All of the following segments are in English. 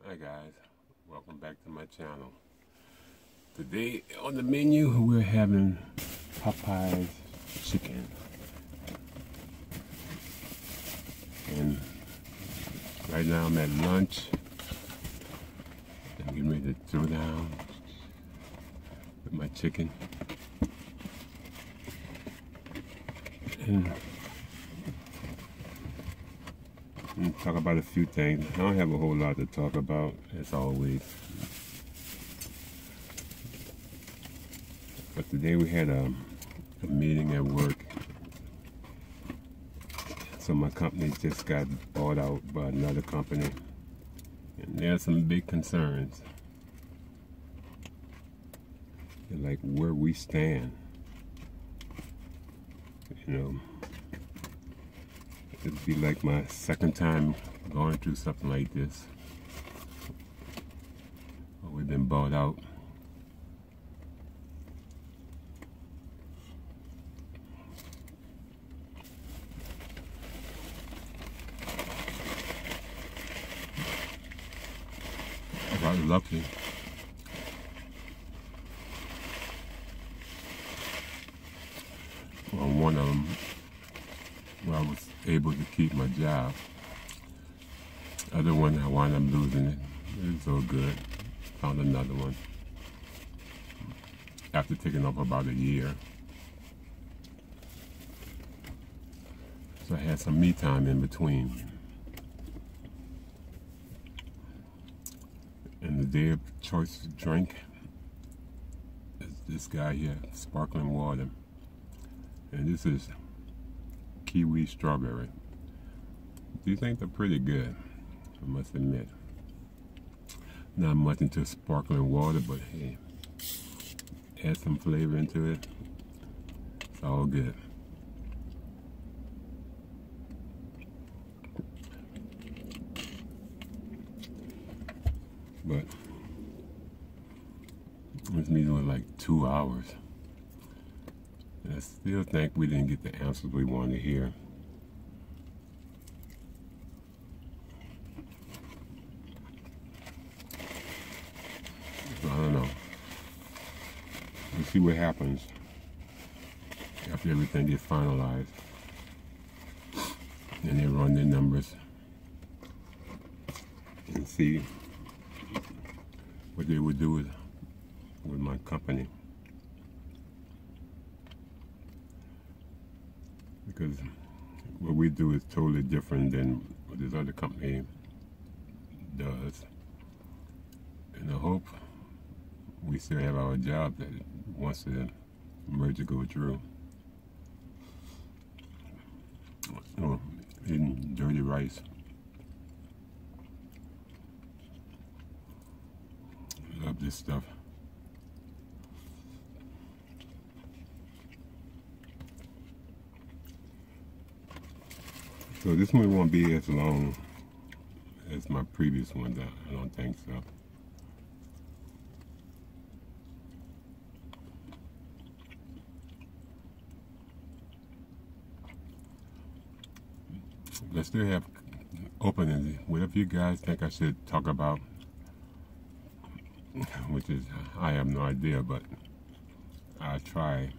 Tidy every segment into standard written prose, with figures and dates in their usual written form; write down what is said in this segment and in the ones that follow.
Hi guys, welcome back to my channel. Today on the menu we're having Popeye's chicken. And right now I'm at lunch. I'm getting ready to throw down with my chicken. And talk about a few things. I don't have a whole lot to talk about, as always. But today we had a meeting at work. So my company just got bought out by another company. And there's some big concerns. Like where we stand. You know, it'd be like my second time going through something like this. We've been bought out. I got lucky. On one of them, where I was able to keep my job. Other one, I wound up losing it. It was all good. Found another one. After taking off about a year. So I had some me time in between. And the day of choice drink is this guy here, sparkling water. And this is kiwi strawberry. These things are pretty good, I must admit. Not much into sparkling water, but hey, add some flavor into it. It's all good. But this meeting was like 2 hours. And I still think we didn't get the answers we wanted to hear. So I don't know. We'll see what happens after everything gets finalized. And they run their numbers and see what they would do with my company. Because what we do is totally different than what this other company does. And I hope we still have our job that once the merger goes through. So, eating dirty rice. Love this stuff. So this one won't be as long as my previous one, I don't think so. Let's still have openings. Whatever you guys think I should talk about, which is, I have no idea, but I'll try.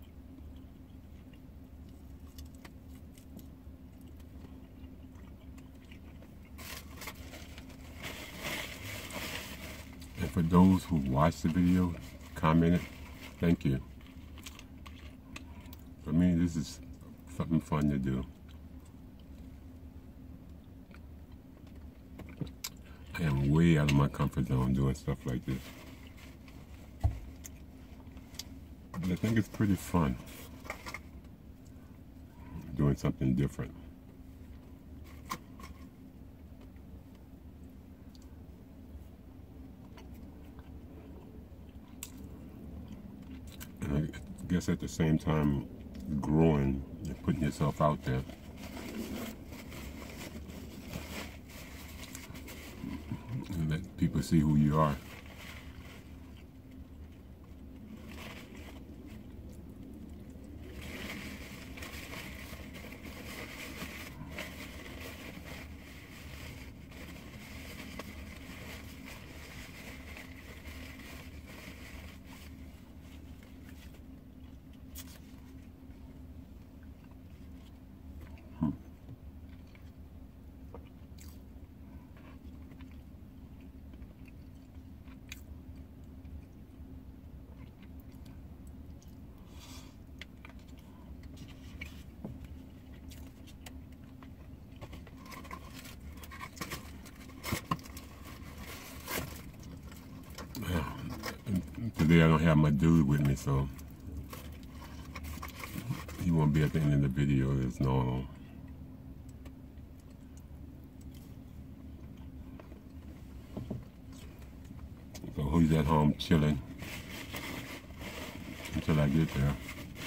And for those who watched the video, commented, thank you. For me, this is something fun to do. I am way out of my comfort zone doing stuff like this. But I think it's pretty fun doing something different. And I guess at the same time, growing and putting yourself out there. And let people see who you are. today I don't have my dude with me, so he won't be at the end of the video as normal. So he's at home chilling until I get there.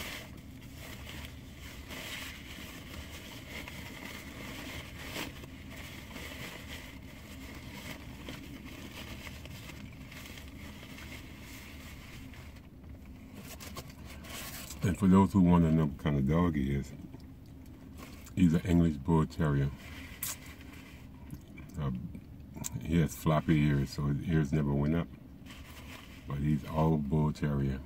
And for those who want to know what kind of dog he is, he's an English Bull Terrier. He has floppy ears, so his ears never went up. But he's all Bull Terrier.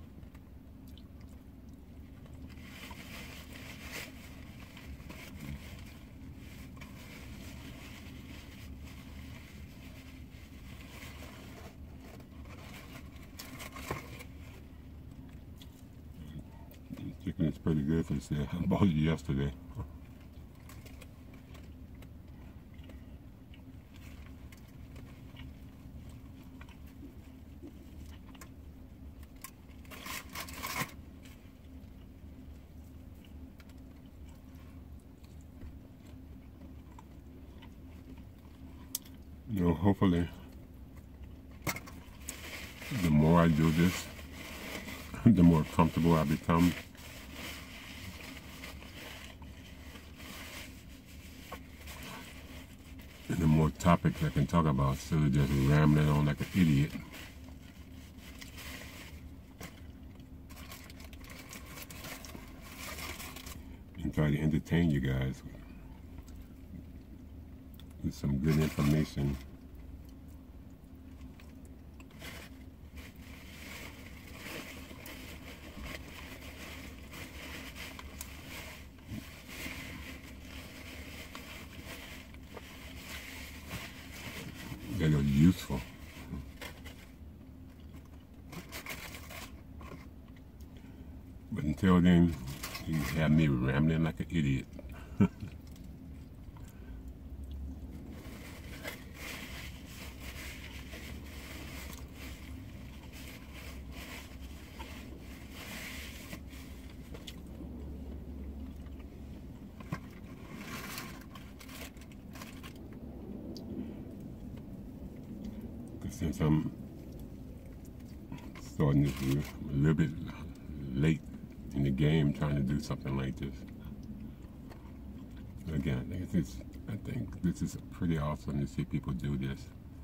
Chicken is pretty good, they said. I bought it yesterday. You know, hopefully, the more I do this, the more comfortable I become. And the more topics I can talk about instead of just rambling on like an idiot. And try to entertain you guys with some good information. That are useful. But until then, you have me rambling like an idiot. Since I'm starting this a little bit late in the game, trying to do something like this. Again, I think this is pretty awesome to see people do this.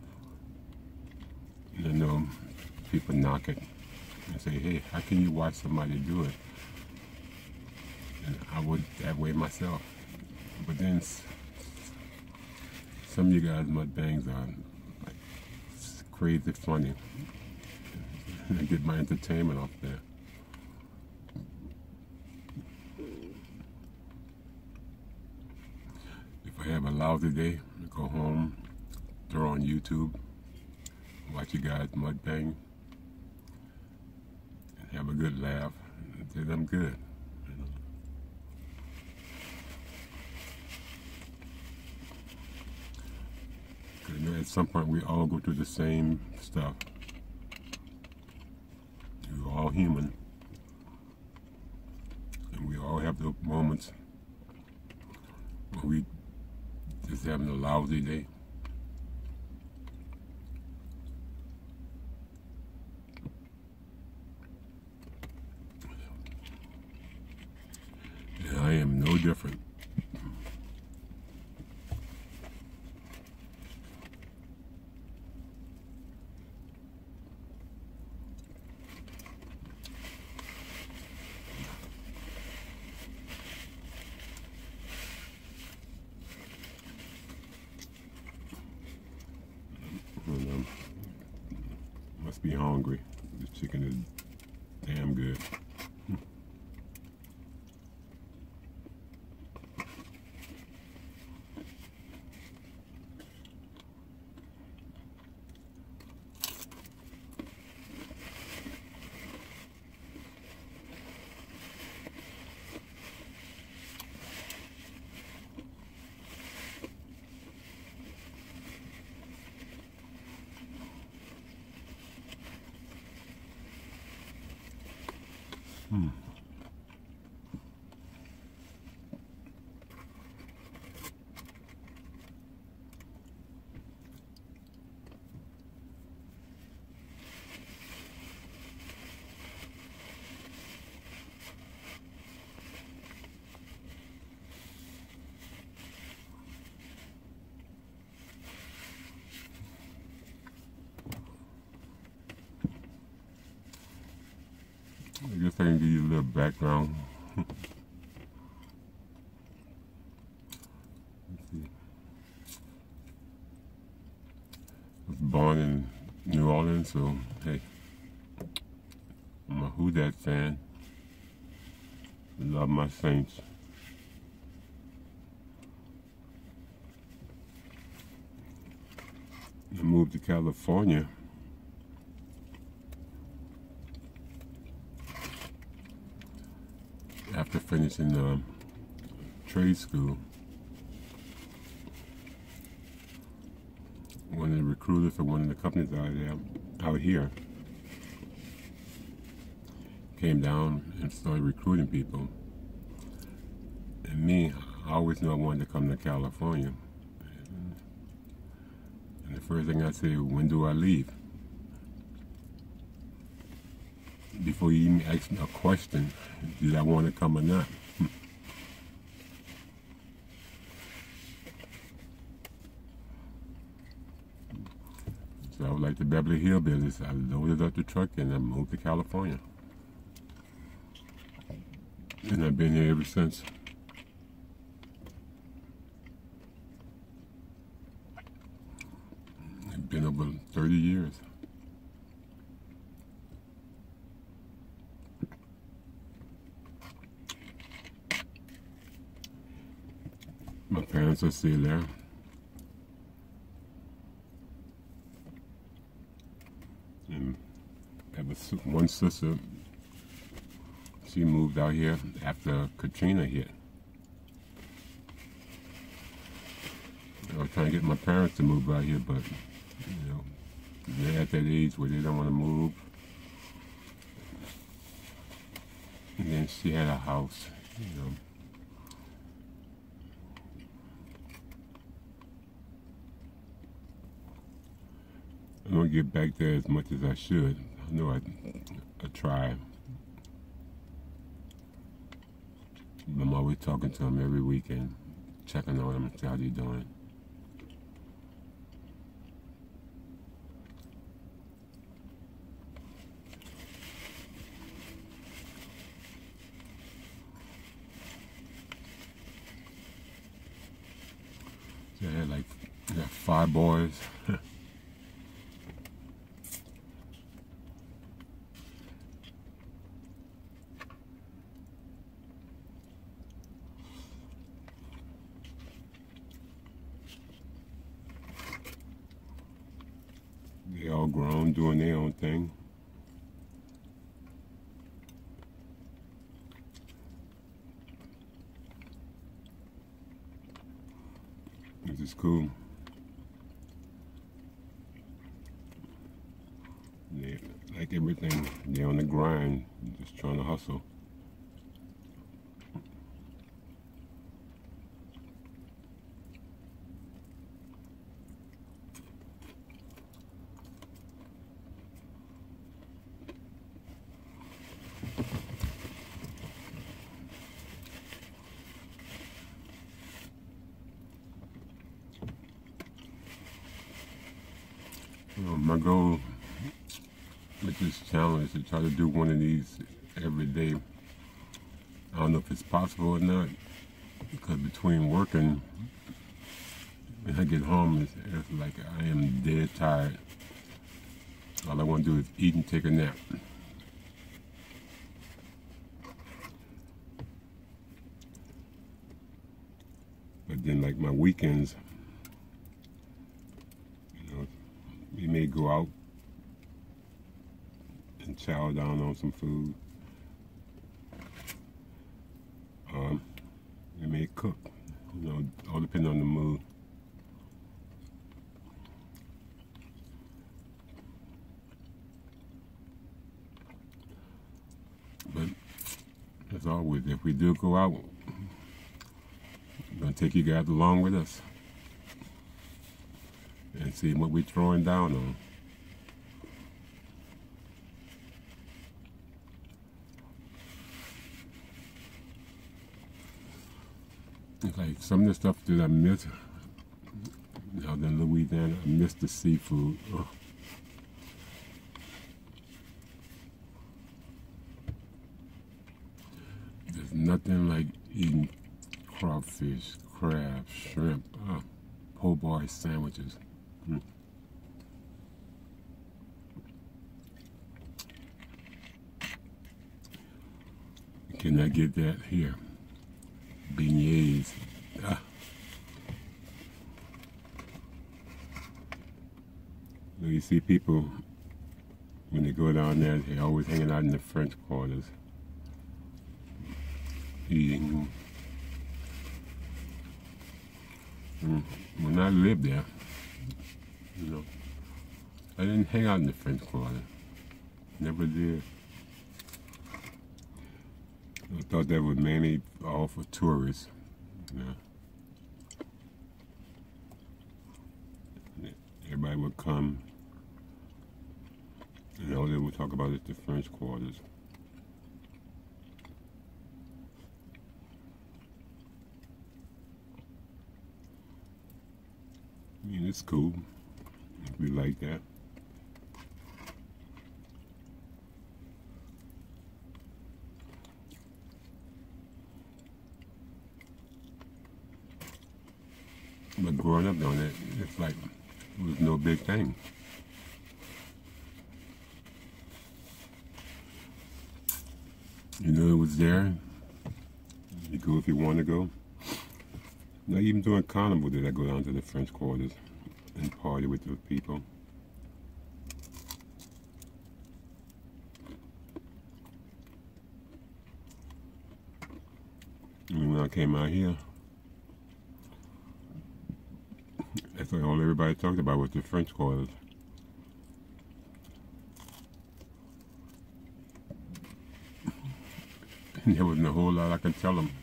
And I know people knock it and say, "Hey, how can you watch somebody do it?" And I would that way myself. But then some of you guys mukbangs are like crazy funny. I get my entertainment off there. If I have a lousy day, I go home, throw on YouTube, watch you guys mukbang, and have a good laugh, and say I'm good. You know, at some point we all go through the same stuff. We're all human, and we all have those moments when we just having a lousy day. And I am no different. Must be hungry. This chicken is damn good. Hmm. I guess I can give you a little background. I was born in New Orleans, so hey, I'm a Who Dat fan. I love my Saints. I moved to California after finishing trade school. One of the recruiters for one of the companies out here came down and started recruiting people. And me, I always knew I wanted to come to California. And the first thing I said, when do I leave? Before you even ask me a question, did I want to come or not? So I was like the Beverly Hillbillies. I loaded up the truck and I moved to California. And I've been here ever since. It's been over 30 years. My parents are still there. And I have one sister. She moved out here after Katrina hit. I was trying to get my parents to move out here, but you know, they're at that age where they don't want to move. And then she had a house, you know. I don't get back there as much as I should. I know I try. I'm always talking to them every weekend, checking on them and see how they're doing. So I had 5 boys. They all grown, doing their own thing. Which is cool. They, like everything, they're on the grind, just trying to hustle. My goal with this challenge is to try to do one of these every day. I don't know if it's possible or not, because between working and I get home, it's like I am dead tired. All I want to do is eat and take a nap. But then like my weekends, you know, we may go out and chow down on some food. We may cook, you know, all depending on the mood. But always, if we do go out, we're going to take you guys along with us and see what we're throwing down on. It's like some of the stuff that I miss out in Louisiana, I miss the seafood. Ugh. There's nothing like eating crawfish, crab, shrimp, po' boy sandwiches. You cannot get that here. Beignets. You see people, when they go down there, they're always hanging out in the French quarters, eating. When I lived there, you know, I didn't hang out in the French Quarter. Never did. I thought that was mainly all for tourists, you know. Everybody would come, and all they would talk about is the French Quarters. I mean, it's cool. We like that. But growing up doing it, it's like it was no big thing. You know it was there. You go if you want to go. Not even during Carnival did I go down to the French Quarters and party with those people. And when I came out here, that's all everybody talked about was the French Quarters. And there wasn't a whole lot I could tell them,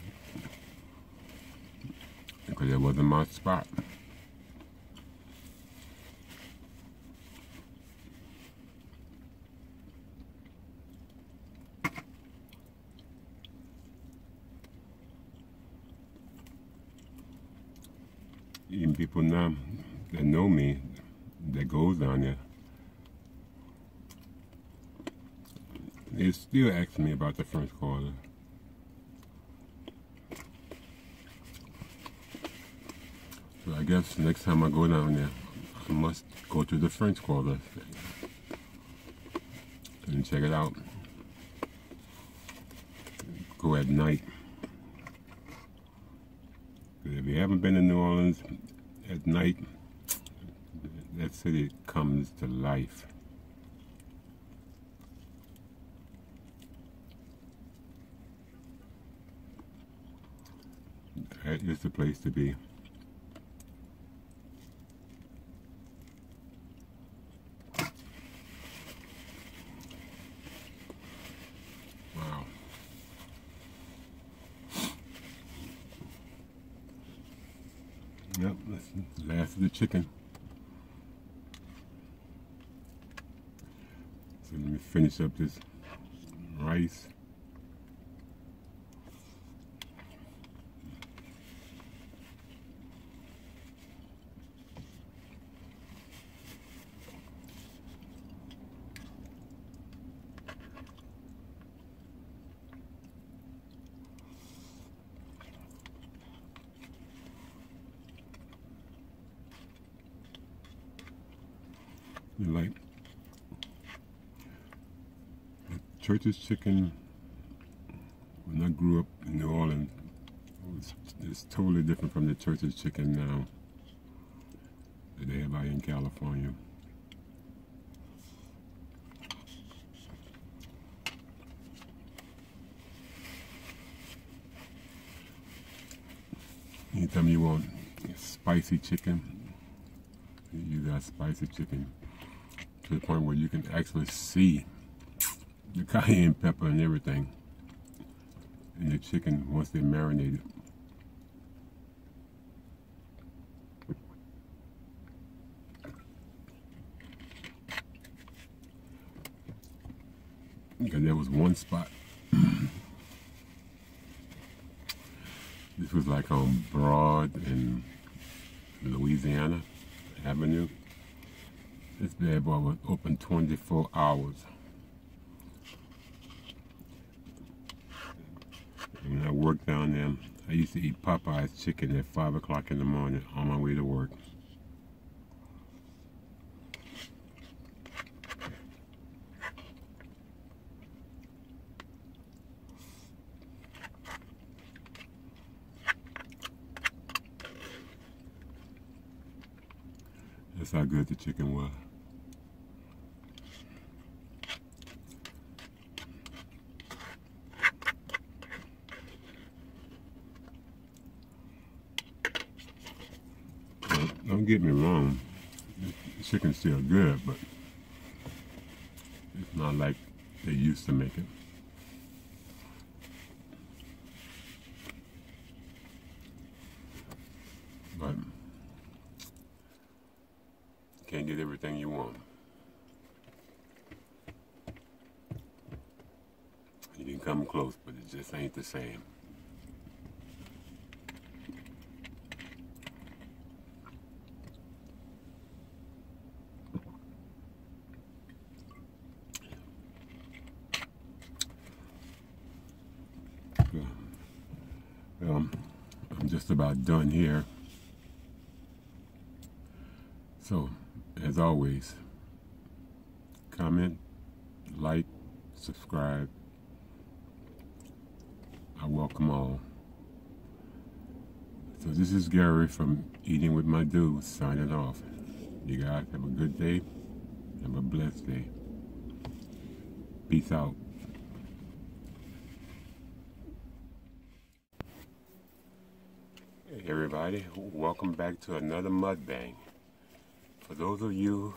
because it wasn't my spot. Even people now that know me, that goes down there, they still ask me about the French Quarter. So I guess next time I go down there, I must go to the French Quarter and check it out. Go at night. If you haven't been to New Orleans at night, that city comes to life. That is the place to be. Wow. Yep, that's the last of the chicken. So let me finish up this rice. Like Church's chicken, when I grew up in New Orleans, it's totally different from the Church's chicken now that they have out in California. Anytime you want spicy chicken, you got spicy chicken. To the point where you can actually see the cayenne pepper and everything. in the chicken once they're marinated. Because there was one spot. This was like on Broad and Louisiana Avenue. This bad boy was open 24 hours. And when I worked down there, I used to eat Popeye's chicken at 5 o'clock in the morning on my way to work. That's how good the chicken was. Now, don't get me wrong, the chicken's still good, but it's not like they used to make it. But can't get everything you want. You can come close, but it just ain't the same. I'm just about done here. So, as always, comment, like, subscribe. I welcome all. So this is Gary from Eating with My Dudes signing off. You guys have a good day. Have a blessed day. Peace out. Hey everybody, welcome back to another mukbang. For those of you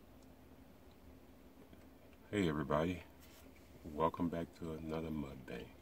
Hey everybody, welcome back to another mukbang.